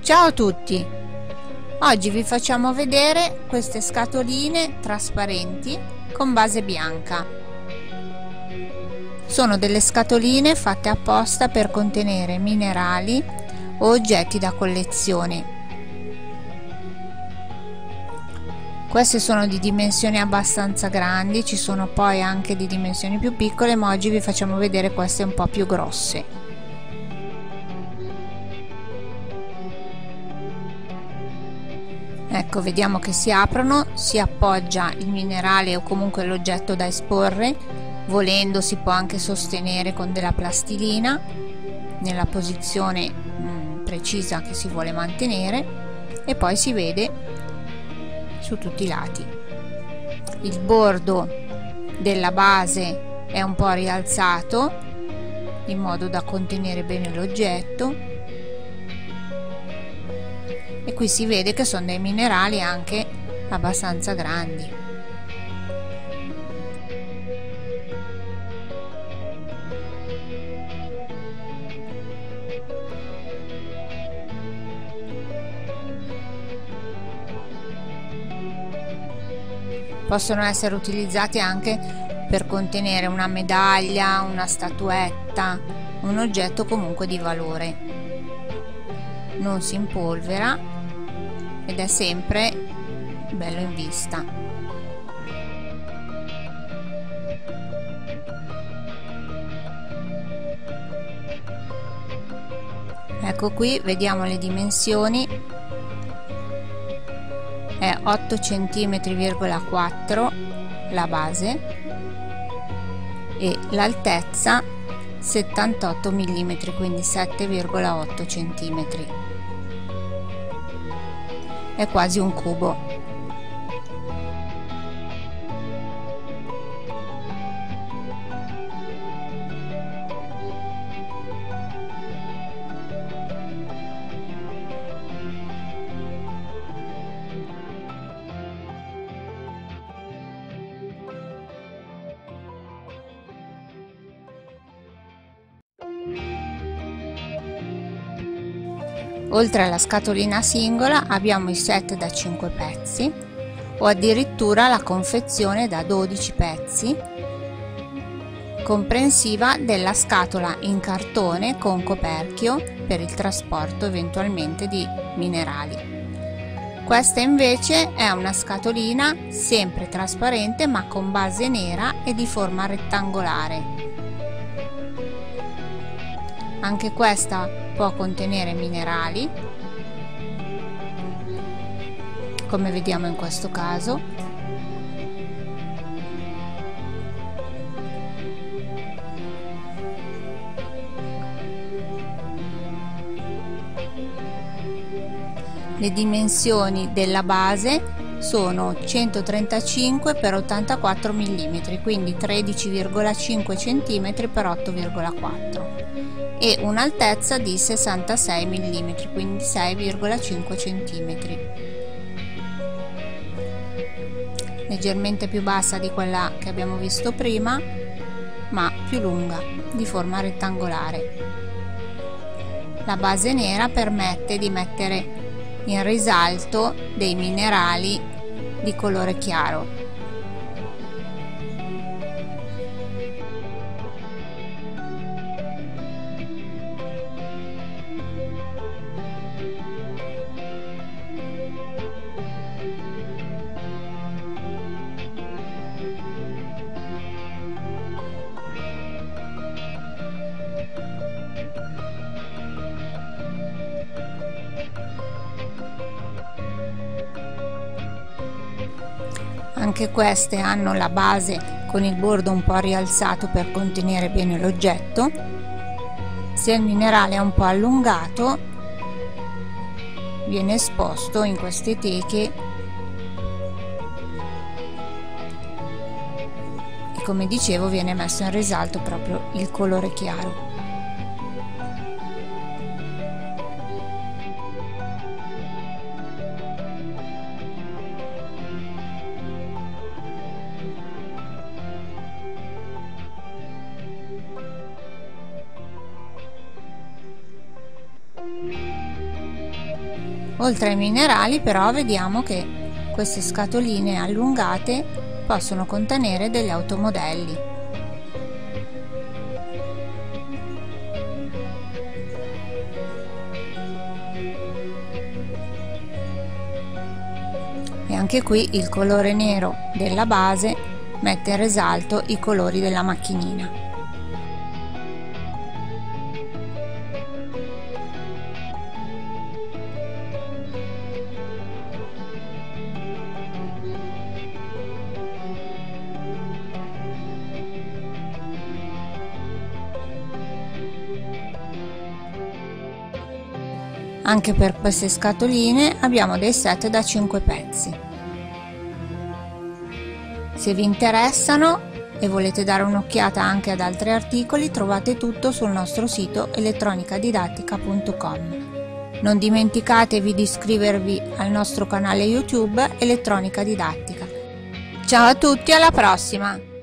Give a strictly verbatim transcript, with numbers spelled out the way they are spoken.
Ciao a tutti! Oggi vi facciamo vedere queste scatoline trasparenti con base bianca. Sono delle scatoline fatte apposta per contenere minerali o oggetti da collezione. Queste sono di dimensioni abbastanza grandi, ci sono poi anche di dimensioni più piccole, ma oggi vi facciamo vedere queste un po' più grosse. Ecco, vediamo che si aprono, si appoggia il minerale o comunque l'oggetto da esporre, volendo si può anche sostenere con della plastilina nella posizione mh, precisa che si vuole mantenere, e poi si vede su tutti i lati. Il bordo della base è un po' rialzato in modo da contenere bene l'oggetto. E qui si vede che sono dei minerali anche abbastanza grandi. Possono essere utilizzati anche per contenere una medaglia, una statuetta, un oggetto comunque di valore. Non si impolvera ed è sempre bello in vista. Ecco qui, vediamo le dimensioni. È otto virgola quattro centimetri la base e l'altezza settantotto millimetri, quindi sette virgola otto centimetri. È quasi un cubo. Oltre alla scatolina singola abbiamo i set da cinque pezzi o addirittura la confezione da dodici pezzi, comprensiva della scatola in cartone con coperchio per il trasporto eventualmente di minerali. Questa invece è una scatolina sempre trasparente ma con base nera e di forma rettangolare. Anche questa può contenere minerali, come vediamo in questo caso. Le dimensioni della base sono centotrentacinque per ottantaquattro millimetri, quindi tredici virgola cinque centimetri per otto virgola quattro, e un'altezza di sessantasei millimetri, quindi sei virgola cinque centimetri, leggermente più bassa di quella che abbiamo visto prima, ma più lunga, di forma rettangolare. La base nera permette di mettere in risalto dei minerali di colore chiaro. Anche queste hanno la base con il bordo un po' rialzato per contenere bene l'oggetto. Se il minerale è un po' allungato, viene esposto in queste teche e, come dicevo, viene messo in risalto proprio il colore chiaro. Oltre ai minerali però vediamo che queste scatoline allungate possono contenere degli automodelli. E anche qui il colore nero della base mette in risalto i colori della macchinina. Anche per queste scatoline abbiamo dei set da cinque pezzi. Se vi interessano e volete dare un'occhiata anche ad altri articoli, trovate tutto sul nostro sito elettronica didattica punto com. Non dimenticatevi di iscrivervi al nostro canale YouTube Elettronica Didattica. Ciao a tutti, alla prossima!